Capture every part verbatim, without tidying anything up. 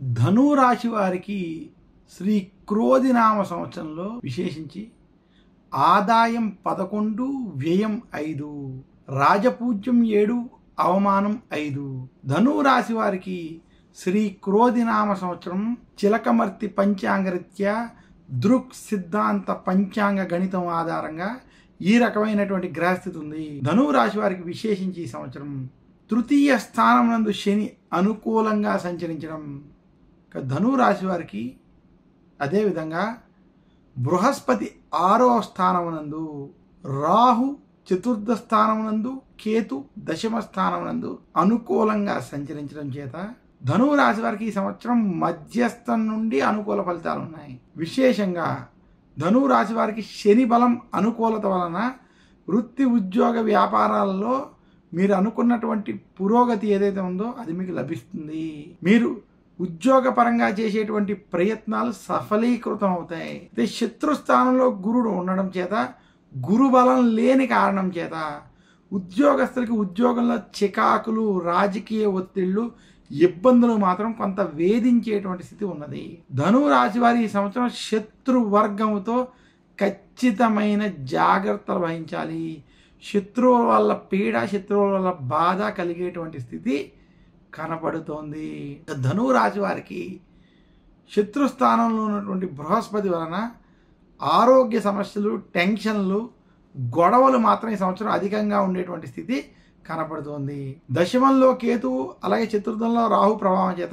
ధను రాశి వారికి శ్రీ క్రోధినామ సంవత్సరంలో విశేషించి ఆదాయం పదకొండు, వ్యయం ఐదు, రాజపూజ్యం ఏడు, అవమానం ఐదు. ధను రాశి వారికి శ్రీ క్రోధినామ సంవత్సరం చిలకమర్తి పంచాంగరీత్యా దృక్ సిద్ధాంత పంచాంగ గణితం ఆధారంగా ఈ రకమైనటువంటి గ్రహస్థితి ఉంది. ధను రాశి వారికి విశేషించి ఈ సంవత్సరం తృతీయ స్థానం నందు శని అనుకూలంగా సంచరించడం, ధను రాశి వారికి అదేవిధంగా బృహస్పతి ఆరో స్థానమునందు, రాహు చతుర్థ స్థానమునందు, కేతు దశమ స్థానమునందు అనుకూలంగా సంచరించడం చేత ధను రాశి వారికి ఈ సంవత్సరం మధ్యస్థం నుండి అనుకూల ఫలితాలు ఉన్నాయి. విశేషంగా ధను రాశి వారికి శని బలం అనుకూలత వలన వృత్తి ఉద్యోగ వ్యాపారాలలో మీరు అనుకున్నటువంటి పురోగతి ఏదైతే ఉందో అది మీకు లభిస్తుంది. మీరు ఉద్యోగపరంగా చేసేటువంటి ప్రయత్నాలు సఫలీకృతం అవుతాయి. అయితే శత్రుస్థానంలో గురుడు ఉండడం చేత, గురు బలం లేని కారణం చేత ఉద్యోగస్తులకి ఉద్యోగంలో చికాకులు, రాజకీయ ఒత్తిళ్లు, ఇబ్బందులు మాత్రం కొంత వేధించేటువంటి స్థితి ఉన్నది. ధను రాశి వారి ఈ సంవత్సరం శత్రువర్గంతో ఖచ్చితమైన జాగ్రత్తలు వహించాలి. శత్రువుల వల్ల పీడ, శత్రువుల వల్ల బాధ కలిగేటువంటి స్థితి కనపడుతోంది. ధను రాశి వారికి శత్రుస్థానంలో ఉన్నటువంటి బృహస్పతి వలన ఆరోగ్య సమస్యలు, టెన్షన్లు, గొడవలు మాత్రం ఈ సంవత్సరం అధికంగా ఉండేటువంటి స్థితి కనపడుతోంది. దశమంలో కేతువు, అలాగే చతుర్థంలో రాహు ప్రభావం చేత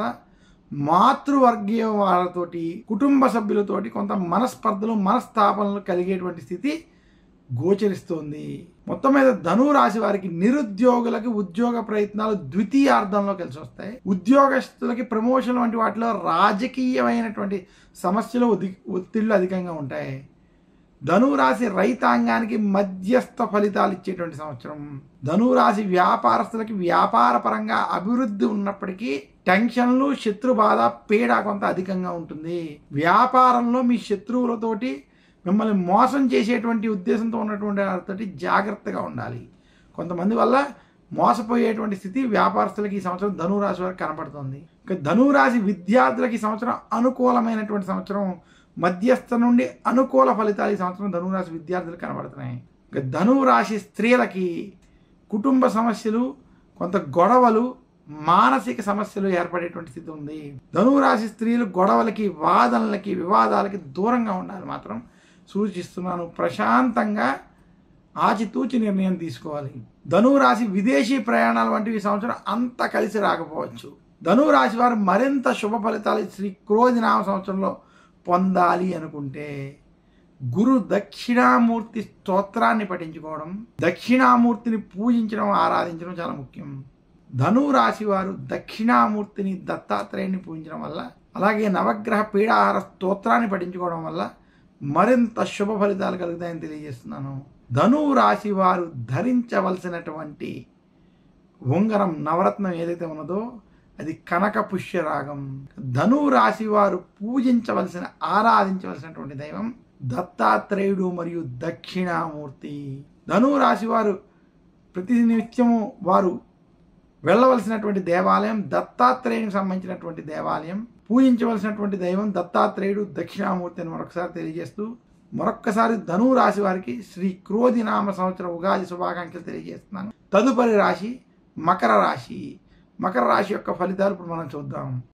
మాతృవర్గీయ వాళ్ళతోటి, కుటుంబ సభ్యులతోటి కొంత మనస్పర్ధలు, మనస్తాపనలు కలిగేటువంటి స్థితి గోచరిస్తోంది. మొత్తం మీద ధను రాశి వారికి నిరుద్యోగులకి ఉద్యోగ ప్రయత్నాలు ద్వితీయార్థంలో కలిసి వస్తాయి. ఉద్యోగస్తులకి ప్రమోషన్ వంటి వాటిలో రాజకీయమైనటువంటి సమస్యలు, ఒత్తిళ్లు అధికంగా ఉంటాయి. ధనురాశి రైతాంగానికి మధ్యస్థ ఫలితాలు ఇచ్చేటువంటి సంవత్సరం. ధనురాశి వ్యాపారస్తులకి వ్యాపార పరంగా అభివృద్ధి ఉన్నప్పటికీ టెన్షన్లు, శత్రు బాధ, పీడ కొంత అధికంగా ఉంటుంది. వ్యాపారంలో మీ శత్రువులతోటి మిమ్మల్ని మోసం చేసేటువంటి ఉద్దేశంతో ఉన్నటువంటి వారితోటి జాగ్రత్తగా ఉండాలి. కొంతమంది వల్ల మోసపోయేటువంటి స్థితి వ్యాపారస్తులకి ఈ సంవత్సరం ధనురాశి వారికి కనపడుతుంది. ఇక ధనురాశి విద్యార్థులకి ఈ సంవత్సరం అనుకూలమైనటువంటి సంవత్సరం. మధ్యస్థ నుండి అనుకూల ఫలితాలు ఈ సంవత్సరం ధనురాశి విద్యార్థులకు కనబడుతున్నాయి. ఇక ధనురాశి స్త్రీలకి కుటుంబ సమస్యలు, కొంత గొడవలు, మానసిక సమస్యలు ఏర్పడేటువంటి స్థితి ఉంది. ధనురాశి స్త్రీలు గొడవలకి, వాదనలకి, వివాదాలకి దూరంగా ఉండాలి మాత్రం సూచిస్తున్నాను. ప్రశాంతంగా ఆచితూచి నిర్ణయం తీసుకోవాలి. ధనురాశి విదేశీ ప్రయాణాల వంటివి ఈ సంవత్సరం అంత కలిసి రాకపోవచ్చు. ధనురాశి వారు మరింత శుభ ఫలితాలు శ్రీ క్రోధినామ సంవత్సరంలో పొందాలి అనుకుంటే గురు దక్షిణామూర్తి స్తోత్రాన్ని పఠించుకోవడం, దక్షిణామూర్తిని పూజించడం, ఆరాధించడం చాలా ముఖ్యం. ధను రాశి వారు దక్షిణామూర్తిని, దత్తాత్రేయుని పూజించడం వల్ల, అలాగే నవగ్రహ పీడాహార స్తోత్రాన్ని పఠించుకోవడం వల్ల మరింత శుభ ఫలితాలు కలుగుతాయని తెలియజేస్తున్నాను. ధను రాశి వారు ధరించవలసినటువంటి ఉంగరం, నవరత్నం ఏదైతే ఉన్నదో అది కనక పుష్యరాగం. ధను రాశి వారు పూజించవలసిన, ఆరాధించవలసినటువంటి దైవం దత్తాత్రేయుడు మరియు దక్షిణామూర్తి. ధను రాశి వారు ప్రతి నిత్యము వారు వెళ్ళవలసినటువంటి దేవాలయం దత్తాత్రేయునికి సంబంధించినటువంటి దేవాలయం. పూజించవలసినటువంటి దైవం దత్తాత్రేయుడు, దక్షిణామూర్తి అని మరొకసారి తెలియజేస్తూ మరొక్కసారి ధను రాశి వారికి శ్రీ క్రోధినామ సంవత్సర ఉగాది శుభాకాంక్షలు తెలియజేస్తున్నాను. తదుపరి రాశి మకర రాశి. మకర రాశి యొక్క ఫలితాలు ఇప్పుడు మనం చూద్దాం.